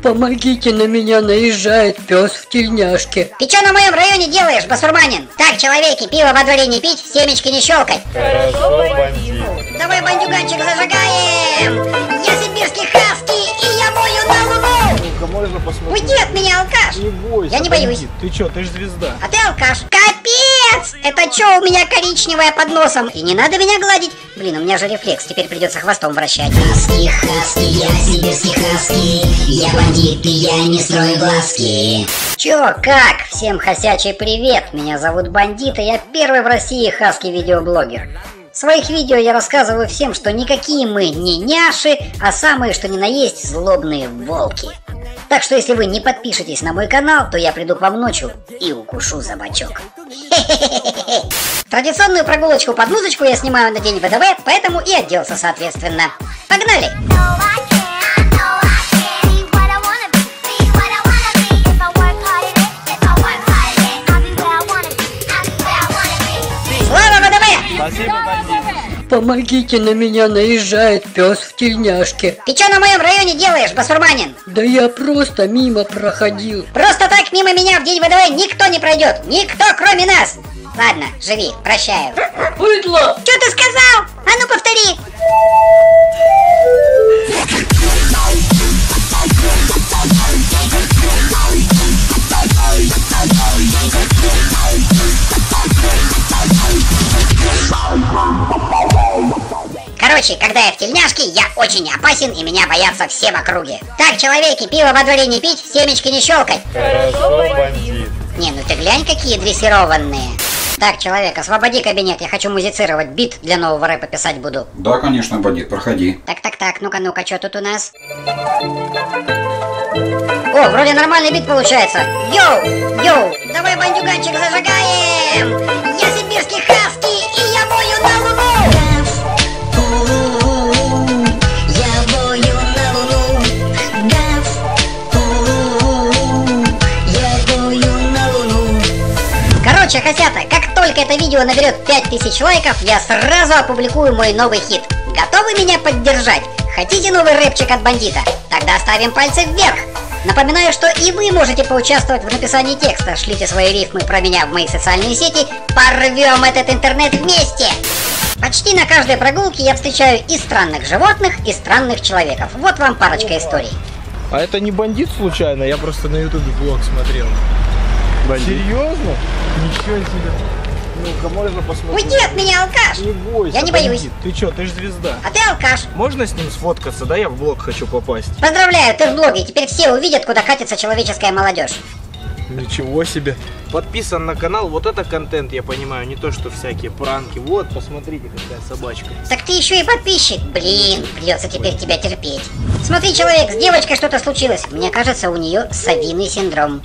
Помогите, на меня наезжает пес в тельняшке. Ты что на моем районе делаешь, басурманин? Так, человеки, пиво во дворе не пить, семечки не щелкать. Хорошо, бандит. Давай, бандюганчик, зажигаем! Я сибирский хаски, и я мою на луну! Ну-ка, можно посмотреть? Уйди от меня, алкаш! Не бойся, Я не бандит. боюсь. Ты чё, ты ж звезда. А ты алкаш. Капец! Это чё у меня коричневое под носом? И не надо меня гладить. Блин, у меня же рефлекс, теперь придется хвостом вращать. Хаски, хаски, я сибирский хаски. Я бандит, и я не строю глазки. Чё, как? Всем хасячий привет! Меня зовут Бандит, и я первый в России хаски-видеоблогер. В своих видео я рассказываю всем, что никакие мы не няши, а самые что ни на есть злобные волки. Так что если вы не подпишетесь на мой канал, то я приду к вам ночью и укушу за бочок. Традиционную прогулочку под музычку я снимаю на день ВДВ, поэтому и оделся соответственно. Погнали! Слава ВДВ! Спасибо, бандит. Помогите, на меня наезжает пес в тельняшке. Ты что на моем районе делаешь, басурманин? Да я просто мимо проходил. Просто так мимо меня в день ВДВ никто не пройдет. Никто, кроме нас. Ладно, живи, прощаю. Быдло! Что ты сказал? А ну повтори. Короче, когда я в тельняшке, я очень опасен и меня боятся все в округе. Так, человеки, пиво во дворе не пить, семечки не щелкать. Хорошо, бандит. Не, ну ты глянь, какие дрессированные. Так, человек, освободи кабинет, я хочу музицировать, бит для нового рэпа писать буду. Да, конечно, бандит, проходи. Так, ну-ка, что тут у нас? О, вроде нормальный бит получается. Йоу, давай, бандюганчик, зажигаем! Я сибирский хаски, и я бою на луну! Я бою на луну. Я бою на луну. Короче, хасята, как только это видео наберет 5000 лайков, я сразу опубликую мой новый хит. Готовы меня поддержать? Хотите новый рэпчик от Бандита? Тогда ставим пальцы вверх. Напоминаю, что и вы можете поучаствовать в написании текста. Шлите свои рифмы про меня в мои социальные сети. Порвем этот интернет вместе! Почти на каждой прогулке я встречаю и странных животных, и странных человеков. Вот вам парочка историй. А это не бандит случайно? Я просто на ютубе блог смотрел. Бандит. Серьезно? Ничего себе. Ну-ка, можно посмотреть? Уйди от меня, алкаш! Не бойся, Я не бандит. боюсь. Ты чё, ты ж звезда. А ты алкаш. Можно с ним сфоткаться? Да, я в блог хочу попасть. Поздравляю, ты в блоге. Теперь все увидят, куда катится человеческая молодежь. Ничего себе. Подписан на канал, вот это контент, я понимаю, не то что всякие пранки. Вот, посмотрите, какая собачка. Так ты еще и подписчик. Блин, придется теперь тебя терпеть. Смотри, человек, с девочкой что-то случилось. Мне кажется, у нее совиный синдром.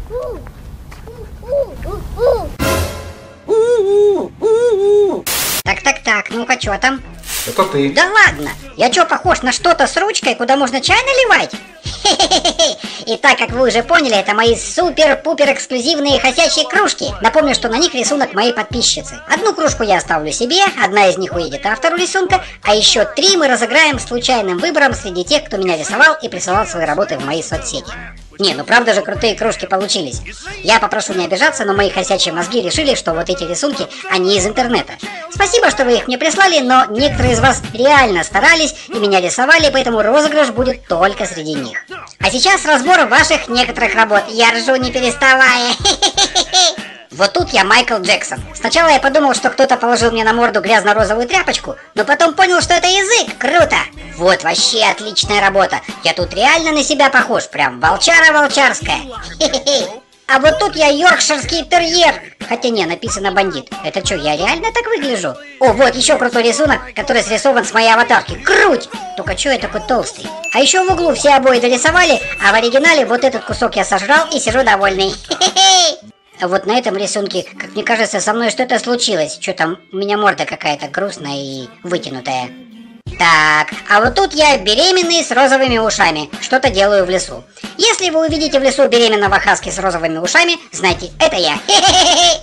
Так, ну-ка, что там? Это ты. Да ладно, я что, похож на что-то с ручкой, куда можно чай наливать? И так как вы уже поняли, это мои супер-пупер эксклюзивные хасячие кружки. Напомню, что на них рисунок моей подписчицы. Одну кружку я оставлю себе, одна из них уедет автору рисунка, а еще 3 мы разыграем случайным выбором среди тех, кто меня рисовал и присылал свои работы в мои соцсети. Не, ну правда же крутые кружки получились. Я попрошу не обижаться, но мои хасячие мозги решили, что вот эти рисунки, они из интернета. Спасибо, что вы их мне прислали, но некоторые из вас реально старались и меня рисовали, поэтому розыгрыш будет только среди них. А сейчас разбор ваших некоторых работ. Я ржу не переставая. Вот тут я Майкл Джексон. Сначала я подумал, что кто-то положил мне на морду грязно-розовую тряпочку, но потом понял, что это язык. Круто! Вот вообще отличная работа. Я тут реально на себя похож. Прям волчара волчарская. А вот тут я йоркширский терьер. Хотя не, написано бандит. Это что, я реально так выгляжу? О, вот еще крутой рисунок, который срисован с моей аватарки. Круть! Только что я такой толстый? А еще в углу все обои дорисовали, а в оригинале вот этот кусок я сожрал и сижу довольный. А вот на этом рисунке, как мне кажется, со мной что-то случилось. Что там, у меня морда какая-то грустная и вытянутая. Так, а вот тут я беременный с розовыми ушами. Что-то делаю в лесу. Если вы увидите в лесу беременного хаски с розовыми ушами, знайте, это я.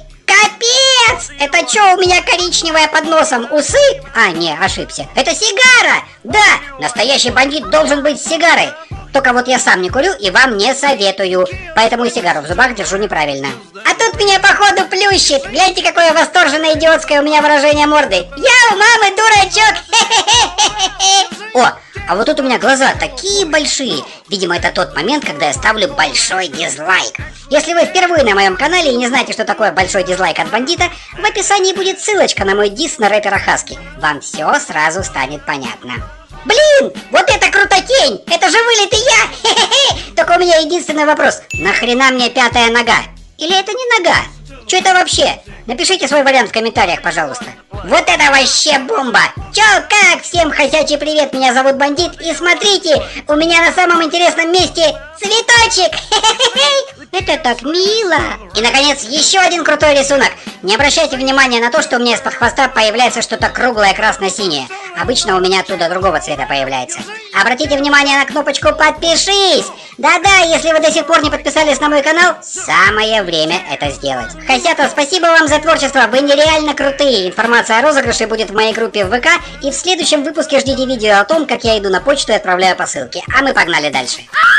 Капец! Это что у меня коричневое под носом? Усы? А, не, ошибся. Это сигара! Да, настоящий бандит должен быть с сигарой. Только вот я сам не курю и вам не советую. Поэтому и сигару в зубах держу неправильно. А тут меня походу плющит. Гляньте, какое восторженное идиотское у меня выражение морды. Я у мамы дурачок. О, а вот тут у меня глаза такие большие. Видимо, это тот момент, когда я ставлю большой дизлайк. Если вы впервые на моем канале и не знаете, что такое большой дизлайк от бандита, в описании будет ссылочка на мой дис на рэпера Хаски. Вам все сразу станет понятно. Блин, вот это крутотень! Это же вылитый я! Хе-хе-хе! Только у меня единственный вопрос. Нахрена мне пятая нога? Или это не нога? Что это вообще? Напишите свой вариант в комментариях, пожалуйста. Вот это вообще бомба! Чё, как? Всем хосячий привет, меня зовут Бандит. И смотрите, у меня на самом интересном месте цветочек! Хе-хе-хе! Это так мило! И, наконец, еще один крутой рисунок. Не обращайте внимания на то, что у меня из-под хвоста появляется что-то круглое красно-синее. Обычно у меня оттуда другого цвета появляется. Обратите внимание на кнопочку «Подпишись». Да-да, если вы до сих пор не подписались на мой канал, самое время это сделать. Хосята, спасибо вам за творчество, вы нереально крутые. Информация о розыгрыше будет в моей группе в ВК. И в следующем выпуске ждите видео о том, как я иду на почту и отправляю посылки. А мы погнали дальше.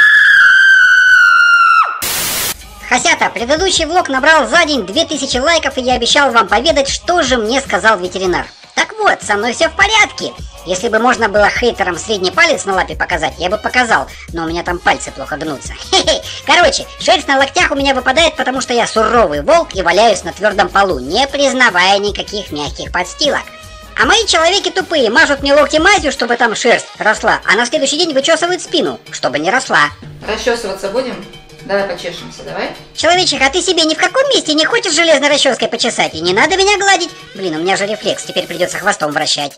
Хосята, предыдущий влог набрал за день 2000 лайков, и я обещал вам поведать, что же мне сказал ветеринар. Так вот, со мной все в порядке. Если бы можно было хейтерам средний палец на лапе показать, я бы показал, но у меня там пальцы плохо гнутся. Короче, шерсть на локтях у меня выпадает, потому что я суровый волк и валяюсь на твердом полу, не признавая никаких мягких подстилок. А мои человеки тупые, мажут мне локти мазью, чтобы там шерсть росла, а на следующий день вычесывают спину, чтобы не росла. Расчесываться будем? Давай почешемся, давай. Человечек, а ты себе ни в каком месте не хочешь железной расческой почесать? И не надо меня гладить. Блин, у меня же рефлекс, теперь придется хвостом вращать.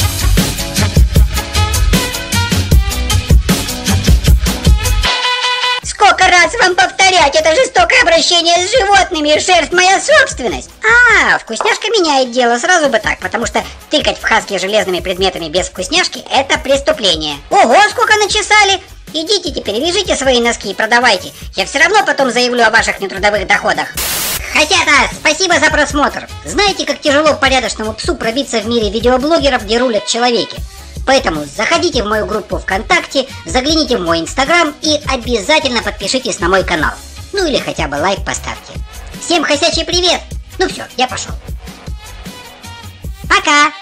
Сколько раз вам повторять, это жестокое обращение с животными, шерсть моя собственность. А, вкусняшка меняет дело, сразу бы так, потому что тыкать в Хаски железными предметами без вкусняшки — это преступление. Ого, сколько начесали! Идите теперь, вяжите свои носки и продавайте. Я все равно потом заявлю о ваших нетрудовых доходах. Хосята, спасибо за просмотр. Знаете, как тяжело порядочному псу пробиться в мире видеоблогеров, где рулят человеки? Поэтому заходите в мою группу ВКонтакте, загляните в мой Инстаграм и обязательно подпишитесь на мой канал. Ну или хотя бы лайк поставьте. Всем хосячий привет. Ну все, я пошел. Пока.